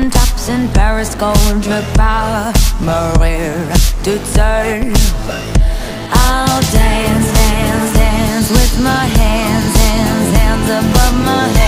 tops in Paris, contre pas mourir toute seule. I'll dance, dance, dance with my hands, hands, hands above my head.